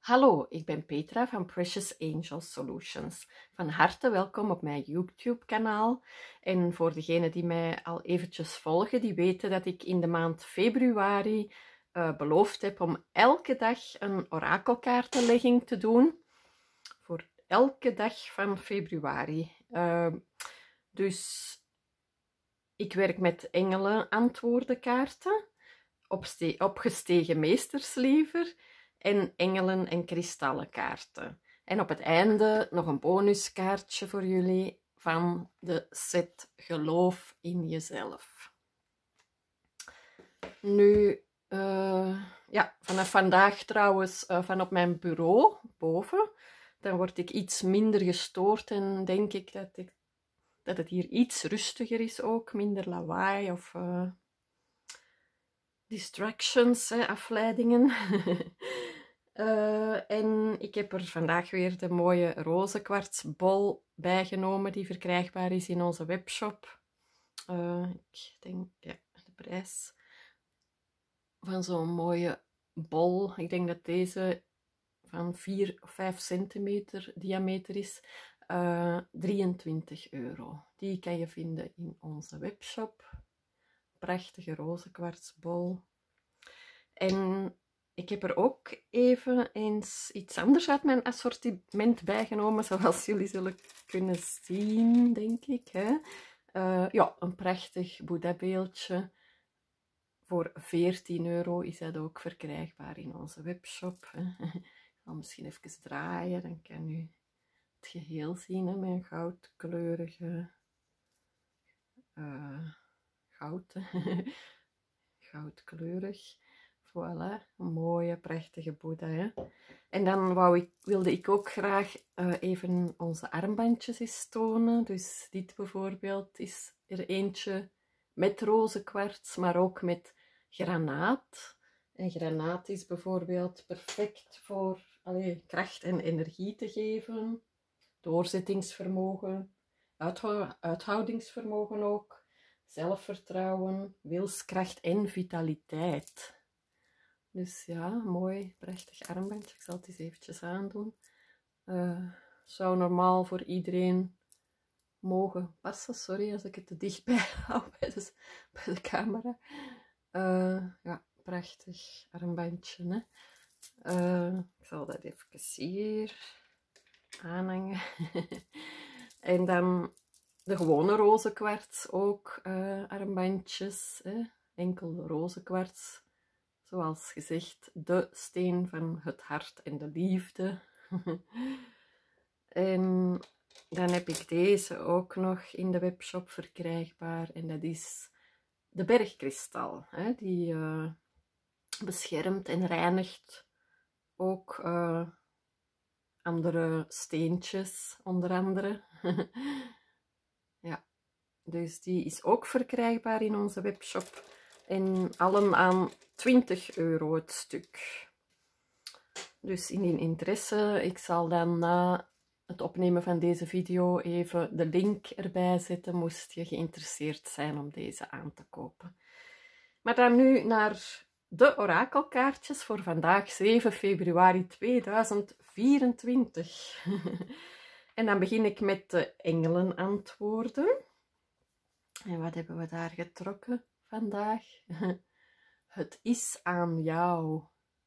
Hallo, ik ben Petra van Precious Angel Solutions. Van harte welkom op mijn YouTube-kanaal. En voor degenen die mij al eventjes volgen, die weten dat ik in de maand februari beloofd heb om elke dag een orakelkaartenlegging te doen. Voor elke dag van februari. Dus ik werk met engelen antwoordenkaarten, opgestegen meesterslever en engelen- en kristallenkaarten. En op het einde nog een bonuskaartje voor jullie van de set Geloof in Jezelf. Nu, ja, vanaf vandaag trouwens van op mijn bureau boven. Dan word ik iets minder gestoord en denk ik dat het hier iets rustiger is ook. Minder lawaai of distractions, afleidingen. En ik heb er vandaag weer de mooie rozenkwartsbol bijgenomen die verkrijgbaar is in onze webshop. Ik denk, ja, de prijs van zo'n mooie bol. Ik denk dat deze van 4 of 5 centimeter diameter is. 23 euro. Die kan je vinden in onze webshop. Prachtige rozenkwartsbol. En ik heb er ook even eens iets anders uit mijn assortiment bijgenomen, zoals jullie zullen kunnen zien, denk ik. Hè? Ja, een prachtig Boeddha-beeldje. Voor 14 euro is dat ook verkrijgbaar in onze webshop. Hè? Ik zal misschien even draaien, dan kan u het geheel zien, hè? Mijn goudkleurige goud. Goudkleurig. Voilà, een mooie, prachtige Boeddha. Hè? En dan wilde ik ook graag even onze armbandjes eens tonen. Dus dit bijvoorbeeld is er eentje met rozenkwarts, maar ook met granaat. En granaat is bijvoorbeeld perfect voor kracht en energie te geven. Doorzettingsvermogen, uithoudingsvermogen ook. Zelfvertrouwen, wilskracht en vitaliteit. Dus ja, mooi, prachtig armbandje. Ik zal het eens eventjes aandoen. Zou normaal voor iedereen mogen passen. Sorry als ik het te dichtbij hou bij de camera. Ja, prachtig armbandje. Hè? Ik zal dat even hier aanhangen. En dan de gewone rozenkwarts ook, armbandjes, enkel rozenkwarts. Zoals gezegd, de steen van het hart en de liefde. En dan heb ik deze ook nog in de webshop verkrijgbaar. En dat is de bergkristal. Die beschermt en reinigt ook andere steentjes, onder andere. Ja, dus die is ook verkrijgbaar in onze webshop. En allen aan 20 euro het stuk. Dus indien interesse, ik zal dan na het opnemen van deze video even de link erbij zetten, moest je geïnteresseerd zijn om deze aan te kopen. Maar dan nu naar de orakelkaartjes voor vandaag, 7 februari 2024. En dan begin ik met de engelenantwoorden. En wat hebben we daar getrokken vandaag? Het is aan jou.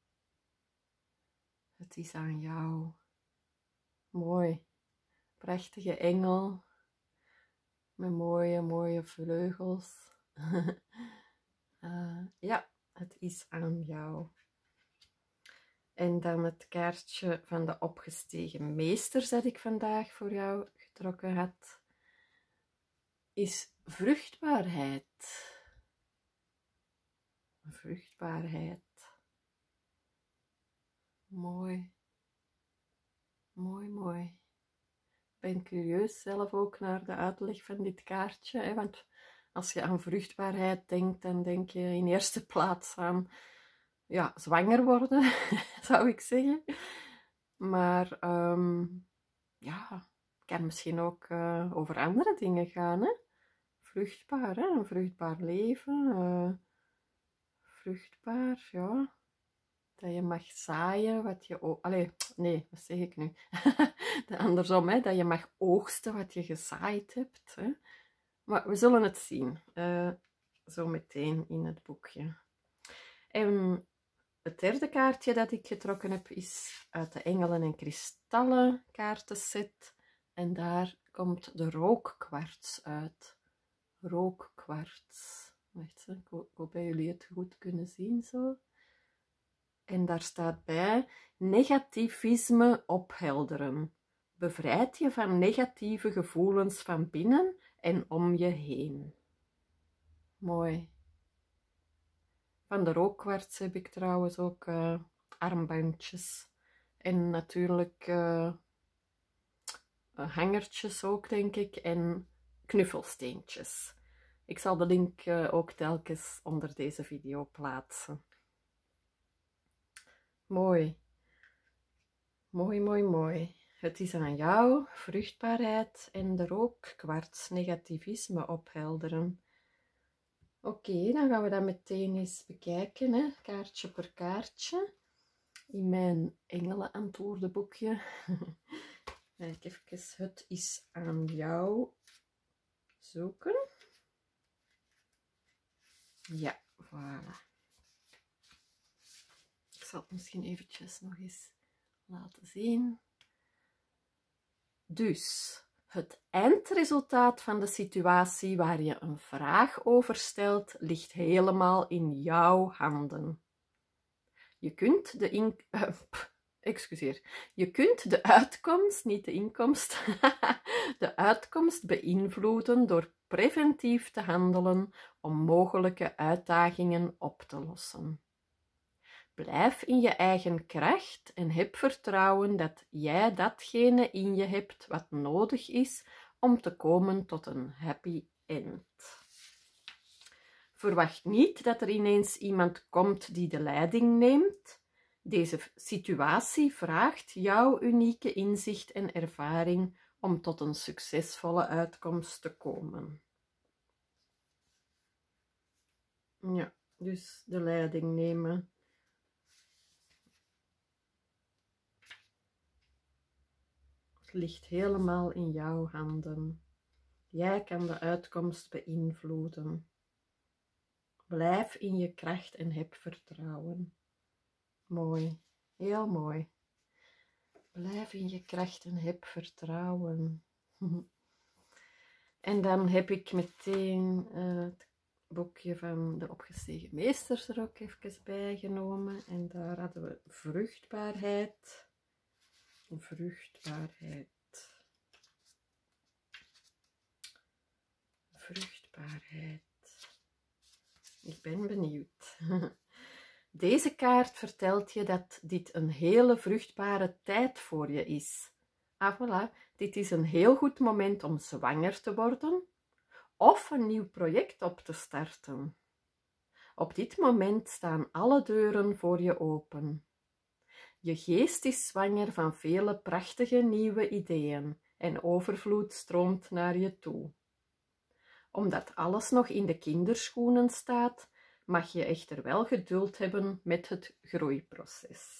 Het is aan jou. Mooi. Prachtige engel. Met mooie, mooie vleugels. Ja, het is aan jou. En dan het kaartje van de opgestegen meesters dat ik vandaag voor jou getrokken had, is vruchtbaarheid. Vruchtbaarheid. Mooi. Mooi, mooi. Ik ben curieus zelf ook naar de uitleg van dit kaartje. Hè? Want als je aan vruchtbaarheid denkt, dan denk je in eerste plaats aan ja, zwanger worden, zou ik zeggen. Maar ja, het kan misschien ook over andere dingen gaan. Hè? Vruchtbaar, hè? Een vruchtbaar leven. Vruchtbaar, ja. Dat je mag zaaien wat je... Allee, nee, wat zeg ik nu? Andersom, hè? Dat je mag oogsten wat je gezaaid hebt. Hè? Maar we zullen het zien. Zo meteen in het boekje. En het derde kaartje dat ik getrokken heb is uit de Engelen en Kristallen kaartenset. En daar komt de rookkwarts uit. Rookkwarts. Wacht, ik hoop dat jullie het goed kunnen zien zo. En daar staat bij: negativisme ophelderen. Bevrijd je van negatieve gevoelens van binnen en om je heen. Mooi. Van de rookkwarts heb ik trouwens ook armbandjes. En natuurlijk hangertjes ook, denk ik. En knuffelsteentjes. Ik zal de link ook telkens onder deze video plaatsen. Mooi. Mooi, mooi, mooi. Het is aan jou, vruchtbaarheid en de rookkwarts, negativisme ophelderen. Oké, dan gaan we dat meteen eens bekijken, hè? Kaartje per kaartje. In mijn engelenantwoordenboekje. Kijk even, het is aan jou zoeken. Ja, voilà. Ik zal het misschien eventjes nog eens laten zien. Dus, het eindresultaat van de situatie waar je een vraag over stelt, ligt helemaal in jouw handen. Je kunt Je kunt de uitkomst, niet de inkomst, de uitkomst beïnvloeden door preventief te handelen om mogelijke uitdagingen op te lossen. Blijf in je eigen kracht en heb vertrouwen dat jij datgene in je hebt wat nodig is om te komen tot een happy end. Verwacht niet dat er ineens iemand komt die de leiding neemt. Deze situatie vraagt jouw unieke inzicht en ervaring om tot een succesvolle uitkomst te komen. Ja, dus de leiding nemen. Het ligt helemaal in jouw handen. Jij kan de uitkomst beïnvloeden. Blijf in je kracht en heb vertrouwen. Mooi, heel mooi. Blijf in je kracht en heb vertrouwen. En dan heb ik meteen het boekje van de opgestegen meesters er ook even bij genomen. En daar hadden we vruchtbaarheid. Vruchtbaarheid. Vruchtbaarheid. Ik ben benieuwd. Deze kaart vertelt je dat dit een hele vruchtbare tijd voor je is. Ah, voilà. Dit is een heel goed moment om zwanger te worden of een nieuw project op te starten. Op dit moment staan alle deuren voor je open. Je geest is zwanger van vele prachtige nieuwe ideeën en overvloed stroomt naar je toe. Omdat alles nog in de kinderschoenen staat, mag je echter wel geduld hebben met het groeiproces.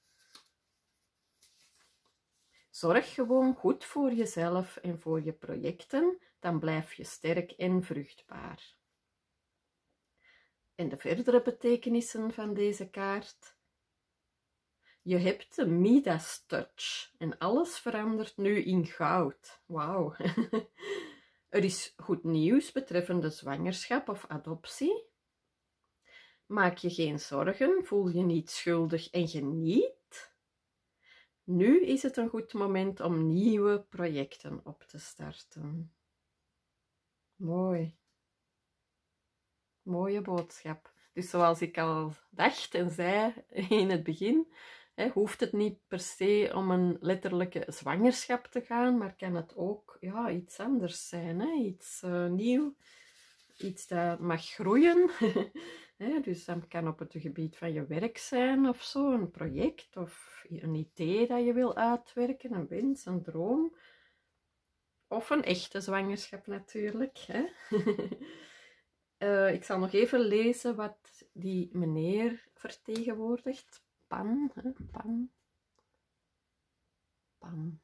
Zorg gewoon goed voor jezelf en voor je projecten, dan blijf je sterk en vruchtbaar. En de verdere betekenissen van deze kaart. Je hebt de Midas Touch en alles verandert nu in goud. Wauw. Er is goed nieuws betreffende zwangerschap of adoptie. Maak je geen zorgen, voel je niet schuldig en geniet. Nu is het een goed moment om nieuwe projecten op te starten. Mooi. Mooie boodschap. Dus zoals ik al dacht en zei in het begin, hoeft het niet per se om een letterlijke zwangerschap te gaan, maar kan het ook iets anders zijn, iets nieuw, iets dat mag groeien. Dus dat kan op het gebied van je werk zijn of zo, een project of een idee dat je wil uitwerken, een wens, een droom. Of een echte zwangerschap natuurlijk. Ik zal nog even lezen wat die meneer vertegenwoordigt. Pan, hè? Pan. Pan.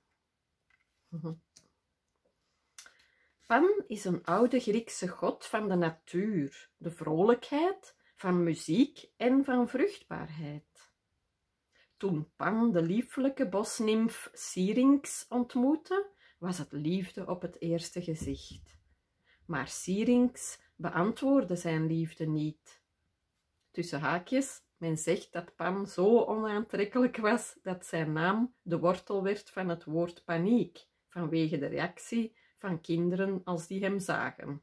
Pan is een oude Griekse god van de natuur, de vrolijkheid, van muziek en van vruchtbaarheid. Toen Pan de lieflijke bosnimf Syrinx ontmoette, was het liefde op het eerste gezicht. Maar Syrinx beantwoordde zijn liefde niet. Tussen haakjes, men zegt dat Pan zo onaantrekkelijk was dat zijn naam de wortel werd van het woord paniek, vanwege de reactie van kinderen als die hem zagen.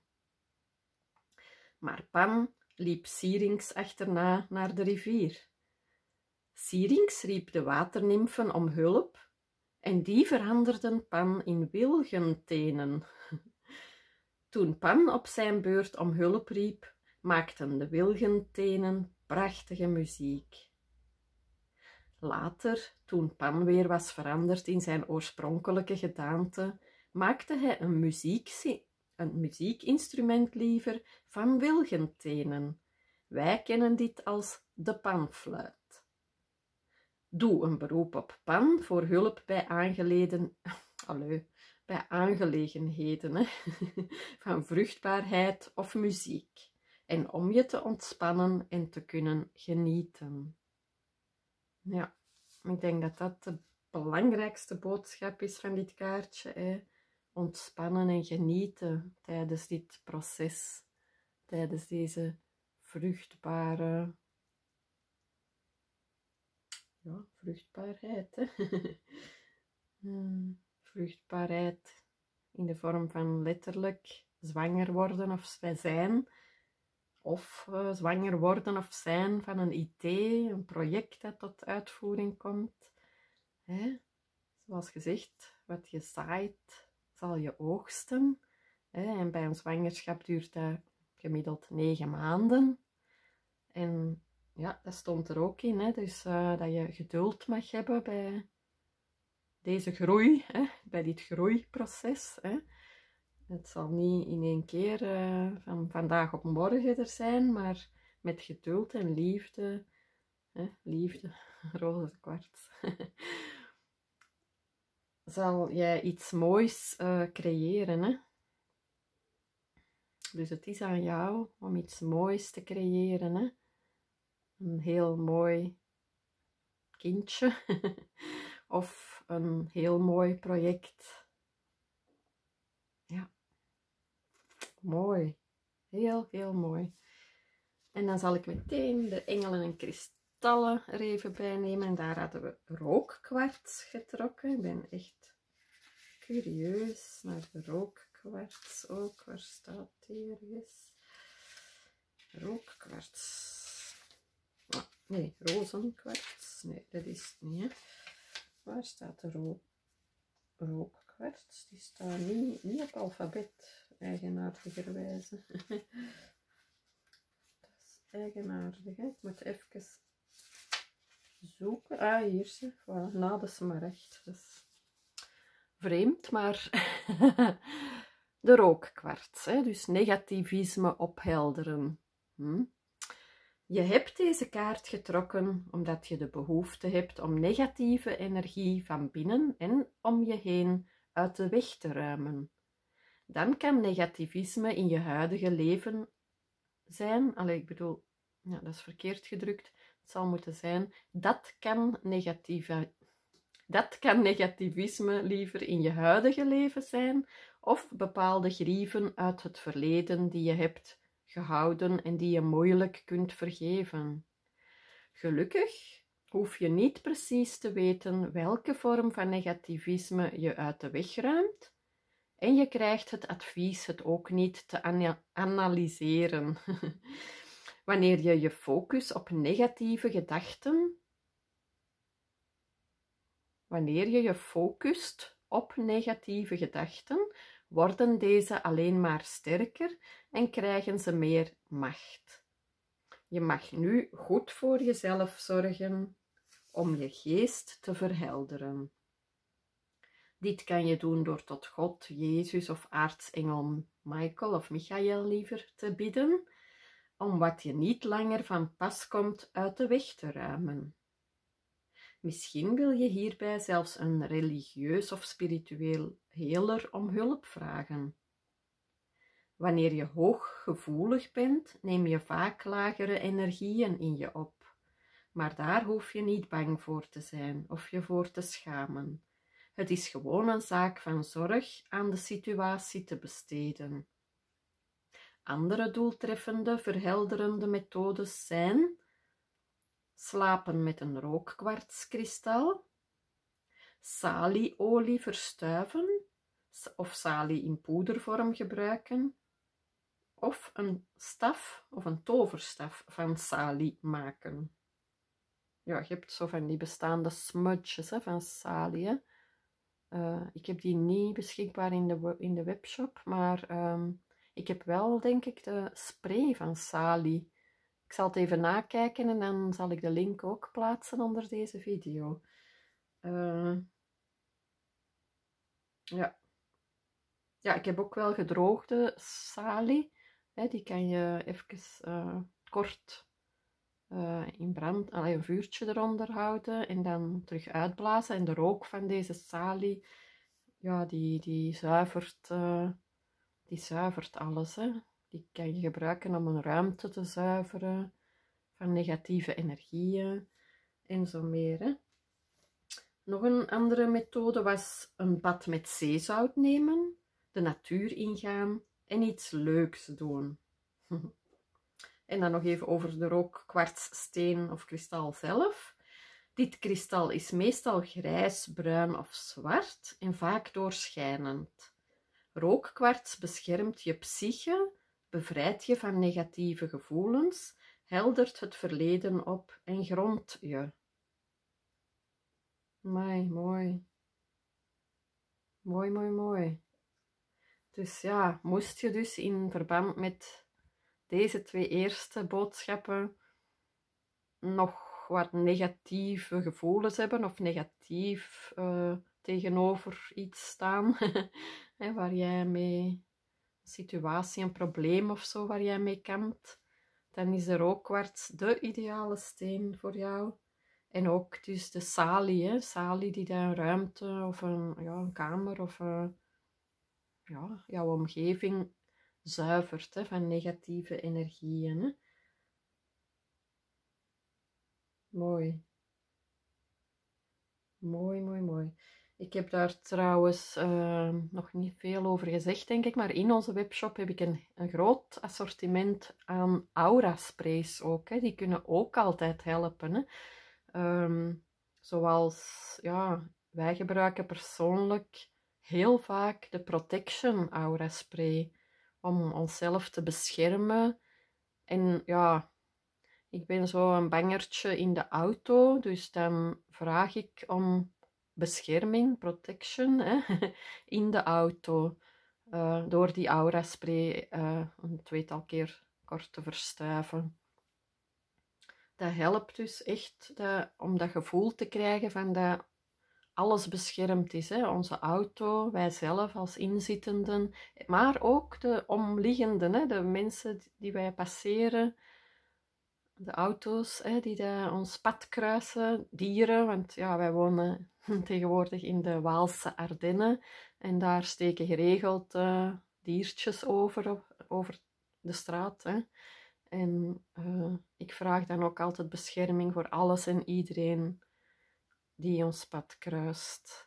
Maar Pan liep Syrinx achterna naar de rivier. Syrinx riep de waternimfen om hulp en die veranderden Pan in wilgentenen. Toen Pan op zijn beurt om hulp riep, maakten de wilgentenen prachtige muziek. Later, toen Pan weer was veranderd in zijn oorspronkelijke gedaante, maakte hij een muziekinstrument liever van wilgentenen. Wij kennen dit als de panfluit. Doe een beroep op Pan voor hulp bij aangelegenheden hè? Van vruchtbaarheid of muziek en om je te ontspannen en te kunnen genieten. Ja, ik denk dat dat de belangrijkste boodschap is van dit kaartje. Hè? Ontspannen en genieten tijdens dit proces, tijdens deze vruchtbare vruchtbaarheid. Hè? Vruchtbaarheid in de vorm van letterlijk zwanger worden of zijn, of zwanger worden of zijn van een idee, een project dat tot uitvoering komt. Hè? Zoals gezegd, wat je zaait, zal je oogsten. Hè? En bij een zwangerschap duurt dat gemiddeld 9 maanden. En ja, dat stond er ook in, hè? Dus dat je geduld mag hebben bij deze groei, hè? Bij dit groeiproces. Hè? Het zal niet in één keer van vandaag op morgen er zijn, maar met geduld en liefde, hè? Liefde, roze kwarts, zal jij iets moois creëren. Hè? Dus het is aan jou om iets moois te creëren. Hè? Een heel mooi kindje of een heel mooi project. Ja, mooi. Heel, heel mooi. En dan zal ik meteen de engelen en kristallen er even bij nemen. En daar hadden we rookkwarts getrokken. Ik ben echt curieus naar de rookkwarts ook. Waar staat die ergens? Rookkwarts. Nee, rozenkwarts. Nee, dat is het niet. Hè. Waar staat de rookkwarts? Die staat niet op alfabet, eigenaardigerwijze. Dat is eigenaardig. Hè. Ik moet even zoeken. Ah, hier zie voilà, na de smaragd. Dat is vreemd, maar de rookkwarts. Hè. Dus negativisme ophelderen. Je hebt deze kaart getrokken omdat je de behoefte hebt om negatieve energie van binnen en om je heen uit de weg te ruimen. Dan kan negativisme in je huidige leven zijn, ik bedoel, ja, dat is verkeerd gedrukt, het zal moeten zijn, dat kan negativisme liever in je huidige leven zijn, of bepaalde grieven uit het verleden die je hebt gehouden en die je moeilijk kunt vergeven. Gelukkig hoef je niet precies te weten welke vorm van negativisme je uit de weg ruimt en je krijgt het advies het ook niet te analyseren. Wanneer je je focust op negatieve gedachten, worden deze alleen maar sterker en krijgen ze meer macht. Je mag nu goed voor jezelf zorgen om je geest te verhelderen. Dit kan je doen door tot God, Jezus of aartsengel Michael of Michael liever te bidden, om wat je niet langer van pas komt uit de weg te ruimen. Misschien wil je hierbij zelfs een religieus of spiritueel heler om hulp vragen. Wanneer je hooggevoelig bent, neem je vaak lagere energieën in je op. Maar daar hoef je niet bang voor te zijn of je voor te schamen. Het is gewoon een zaak van zorg aan de situatie te besteden. Andere doeltreffende, verhelderende methodes zijn slapen met een rookkwartskristal, salieolie verstuiven of salie in poedervorm gebruiken, of een staf of een toverstaf van salie maken. Ja, je hebt zo van die bestaande smudges van salie. Ik heb die niet beschikbaar in de webshop, maar ik heb wel, denk ik, de spray van salie. Ik zal het even nakijken en dan zal ik de link ook plaatsen onder deze video. Ja. Ja, ik heb ook wel gedroogde salie. Die kan je even kort in brand, een vuurtje eronder houden en dan terug uitblazen. En de rook van deze salie, ja, die zuivert alles. Hè. Die kan je gebruiken om een ruimte te zuiveren van negatieve energieën en zo meer. Hè. Nog een andere methode was een bad met zeezout nemen, de natuur ingaan en iets leuks doen. En dan nog even over de rookkwartssteen of kristal zelf. Dit kristal is meestal grijs, bruin of zwart en vaak doorschijnend. Rookkwarts beschermt je psyche, bevrijdt je van negatieve gevoelens, heldert het verleden op en grondt je. Mooi, mooi. Mooi, mooi, mooi. Dus ja, moest je dus in verband met deze twee eerste boodschappen nog wat negatieve gevoelens hebben of negatief tegenover iets staan, waar jij mee, een situatie, een probleem of zo, waar jij mee kampt, dan is de rookkwarts de ideale steen voor jou. En ook dus de salie, salie die dan een ruimte of een kamer of jouw omgeving zuivert van negatieve energieën. Hè. Mooi. Mooi, mooi, mooi. Ik heb daar trouwens nog niet veel over gezegd, denk ik, maar in onze webshop heb ik een groot assortiment aan aura-sprays ook. Hè. Die kunnen ook altijd helpen. Hè. Zoals, ja, wij gebruiken persoonlijk heel vaak de Protection Aura Spray om onszelf te beschermen. En ja, ik ben zo een bangertje in de auto, dus dan vraag ik om bescherming, protection, in de auto. Door die Aura Spray een tweetal keer kort te verstuiven. Dat helpt dus echt om dat gevoel te krijgen van dat alles beschermd is. Hè? Onze auto, wij zelf als inzittenden, maar ook de omliggenden, hè? De mensen die wij passeren, de auto's die ons pad kruisen, dieren, want ja, wij wonen tegenwoordig in de Waalse Ardennen en daar steken geregeld diertjes over de straat. Hè? En ik vraag dan ook altijd bescherming voor alles en iedereen die ons pad kruist.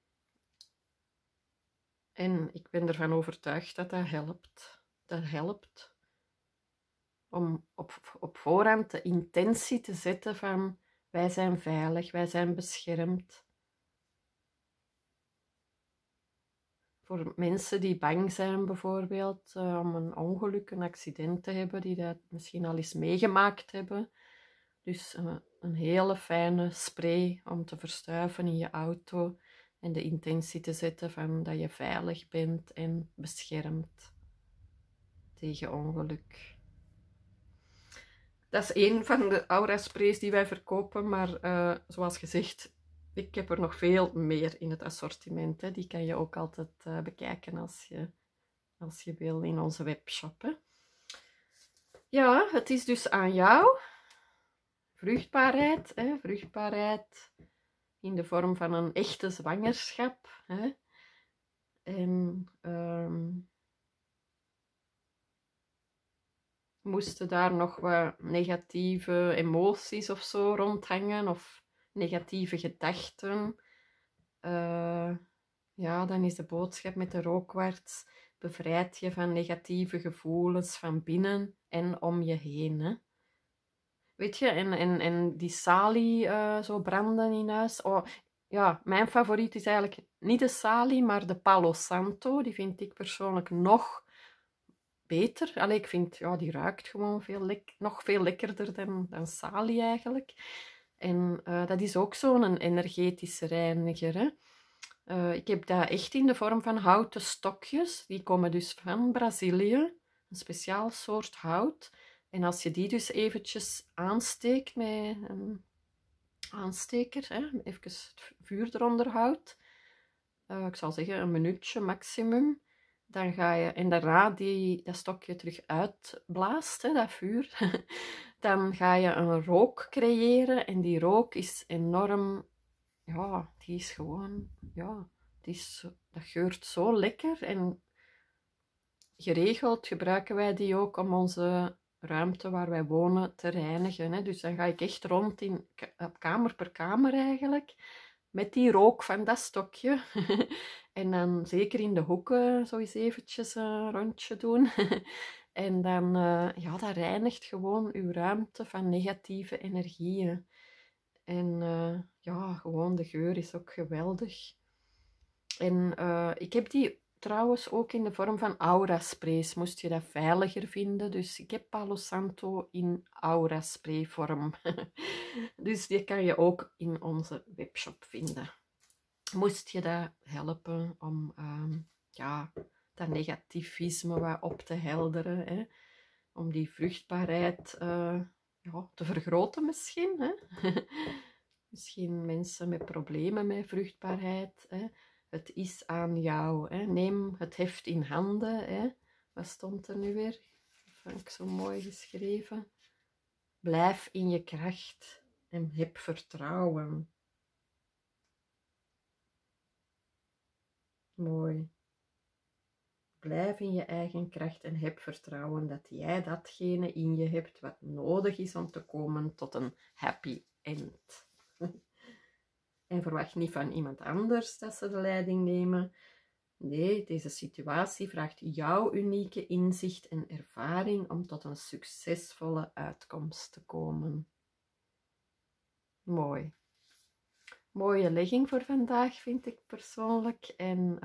En ik ben ervan overtuigd dat dat helpt. Dat helpt om op voorhand de intentie te zetten van wij zijn veilig, wij zijn beschermd. Voor mensen die bang zijn bijvoorbeeld om een ongeluk, een accident te hebben, die dat misschien al eens meegemaakt hebben. Dus een hele fijne spray om te verstuiven in je auto en de intentie te zetten van dat je veilig bent en beschermd tegen ongeluk. Dat is één van de aura sprays die wij verkopen, maar zoals gezegd, ik heb er nog veel meer in het assortiment. Hè. Die kan je ook altijd bekijken als je wil in onze webshop. Hè. Ja, het is dus aan jou. Vruchtbaarheid, hè. Vruchtbaarheid in de vorm van een echte zwangerschap. Hè? En moesten daar nog wat negatieve emoties of zo rondhangen, of negatieve gedachten, ja, dan is de boodschap met de rookkwarts: bevrijd je van negatieve gevoelens van binnen en om je heen. Hè? Weet je, en die salie zo branden in huis. Oh, ja, mijn favoriet is eigenlijk niet de salie, maar de Palo Santo. Die vind ik persoonlijk nog beter. Allee, ik vind, ja, die ruikt gewoon nog veel lekkerder dan salie eigenlijk. En dat is ook zo'n energetische reiniger, hè. Ik heb dat echt in de vorm van houten stokjes. Die komen dus van Brazilië. Een speciaal soort hout. En als je die dus eventjes aansteekt met een aansteker, hè, even het vuur eronder houdt, ik zal zeggen een minuutje maximum, dan ga je, en daarna dat stokje terug uitblaast, hè, dat vuur, dan ga je een rook creëren. En die rook is enorm, ja, die is gewoon, ja, dat geurt zo lekker. En geregeld gebruiken wij die ook om onze ruimte waar wij wonen te reinigen. Hè. Dus dan ga ik echt rond op kamer per kamer eigenlijk, met die rook van dat stokje. En dan zeker in de hoeken zo eens eventjes een rondje doen. En dan, ja, dat reinigt gewoon uw ruimte van negatieve energieën. En ja, gewoon de geur is ook geweldig. En ik heb die trouwens ook in de vorm van aura sprays, moest je dat veiliger vinden. Dus ik heb Palo Santo in aura spray vorm. Dus die kan je ook in onze webshop vinden. Moest je dat helpen om ja, dat negativisme wat op te helderen, hè? Om die vruchtbaarheid ja, te vergroten misschien. Hè? Misschien mensen met problemen met vruchtbaarheid. Hè? Het is aan jou. Hè? Neem het heft in handen. Hè? Wat stond er nu weer? Dat vond ik zo mooi geschreven. Blijf in je kracht en heb vertrouwen. Mooi. Blijf in je eigen kracht en heb vertrouwen dat jij datgene in je hebt wat nodig is om te komen tot een happy end. En verwacht niet van iemand anders dat ze de leiding nemen. Nee, deze situatie vraagt jouw unieke inzicht en ervaring om tot een succesvolle uitkomst te komen. Mooi. Mooie legging voor vandaag, vind ik persoonlijk. En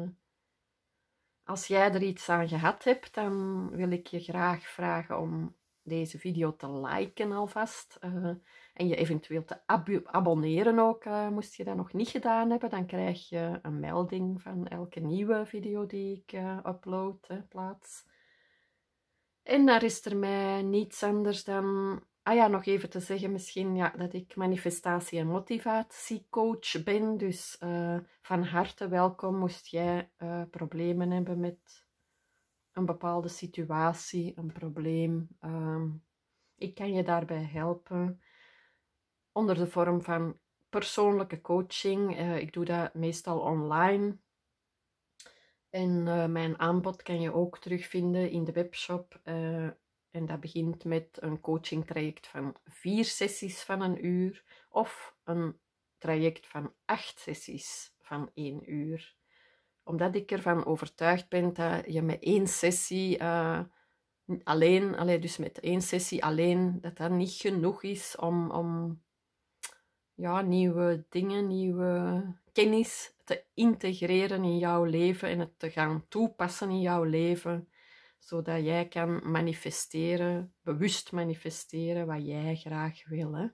als jij er iets aan gehad hebt, dan wil ik je graag vragen om deze video te liken alvast. En je eventueel te abonneren ook. Moest je dat nog niet gedaan hebben, dan krijg je een melding van elke nieuwe video die ik upload, plaats. En daar is er mij niets anders dan... Ah ja, nog even te zeggen misschien, ja, dat ik manifestatie- en motivatiecoach ben. Dus van harte welkom moest jij problemen hebben met een bepaalde situatie, een probleem. Ik kan je daarbij helpen onder de vorm van persoonlijke coaching. Ik doe dat meestal online. En mijn aanbod kan je ook terugvinden in de webshop. En dat begint met een coachingtraject van 4 sessies van 1 uur. Of een traject van 8 sessies van 1 uur. Omdat ik ervan overtuigd ben dat je met 1 sessie alleen, dus met 1 sessie alleen, dat niet genoeg is om ja, nieuwe dingen, nieuwe kennis te integreren in jouw leven en het te gaan toepassen in jouw leven, zodat jij kan manifesteren, bewust manifesteren wat jij graag wil. Hè?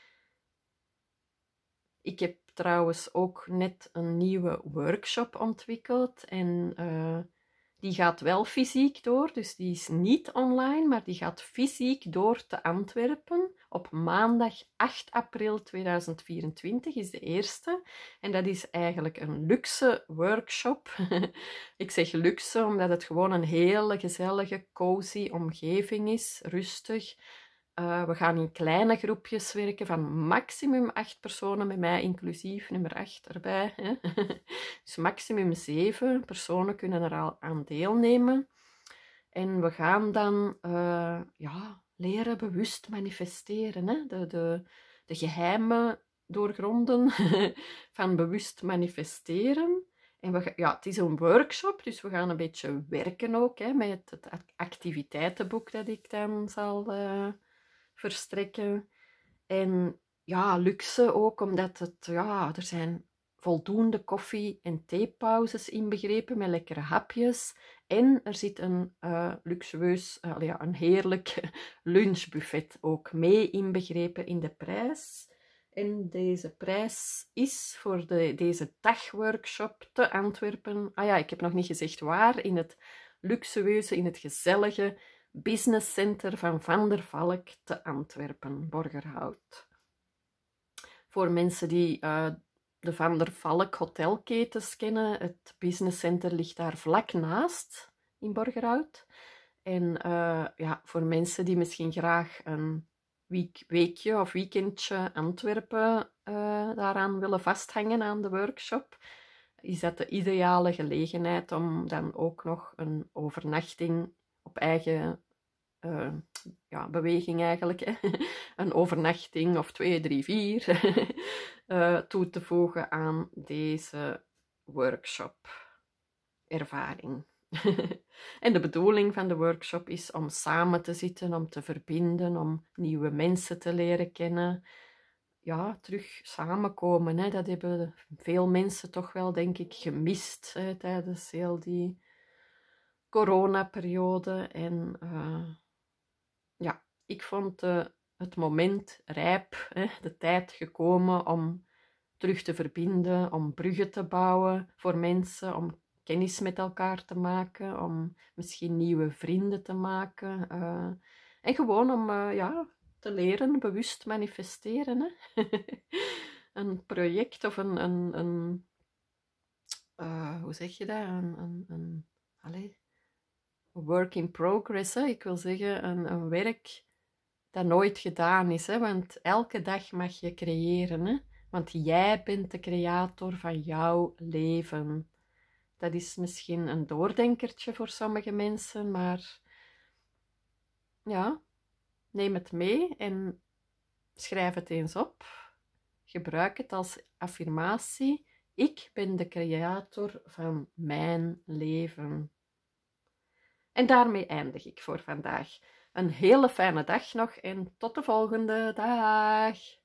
Ik heb trouwens ook net een nieuwe workshop ontwikkeld en die gaat wel fysiek door, dus die is niet online, maar die gaat fysiek door te Antwerpen. Op maandag 8 april 2024 is de eerste. En dat is eigenlijk een luxe workshop. Ik zeg luxe omdat het gewoon een hele gezellige, cozy omgeving is, rustig. We gaan in kleine groepjes werken van maximum 8 personen, met mij inclusief nummer 8 erbij. Hè. Dus maximum 7 personen kunnen er al aan deelnemen. En we gaan dan leren bewust manifesteren. Hè. De geheimen doorgronden van bewust manifesteren. En het is een workshop, dus we gaan een beetje werken ook hè, met het activiteitenboek dat ik dan zal verstrekken. En ja, luxe ook, omdat er zijn voldoende koffie- en theepauzes inbegrepen met lekkere hapjes. En er zit een luxueus, een heerlijk lunchbuffet ook mee inbegrepen in de prijs. En deze prijs is voor deze dagworkshop te Antwerpen. Ik heb nog niet gezegd waar. In het luxueuze, in het gezellige Business Center van der Valk te Antwerpen, Borgerhout. Voor mensen die de Van der Valk hotelketens kennen, het Business Center ligt daar vlak naast in Borgerhout. En voor mensen die misschien graag een weekje of weekendje Antwerpen daaraan willen vasthangen aan de workshop, is dat de ideale gelegenheid om dan ook nog een overnachting op eigen beweging eigenlijk, hè. Een overnachting of 2, 3, 4 toe te voegen aan deze workshop ervaring. En de bedoeling van de workshop is om samen te zitten, om te verbinden, om nieuwe mensen te leren kennen. Ja, terug samenkomen. Hè. Dat hebben veel mensen toch wel, denk ik, gemist hè, tijdens heel die coronaperiode. En ik vond het moment rijp, hè, de tijd gekomen om terug te verbinden, om bruggen te bouwen voor mensen, om kennis met elkaar te maken, om misschien nieuwe vrienden te maken. En gewoon om te leren bewust manifesteren. Hè. Een project of een hoe zeg je dat? Een work in progress. Hè. Ik wil zeggen, een werk dat nooit gedaan is. Hè. Want elke dag mag je creëren. Hè. Want jij bent de creator van jouw leven. Dat is misschien een doordenkertje voor sommige mensen, maar ja, neem het mee en schrijf het eens op. Gebruik het als affirmatie. Ik ben de creator van mijn leven. En daarmee eindig ik voor vandaag. Een hele fijne dag nog en tot de volgende dag.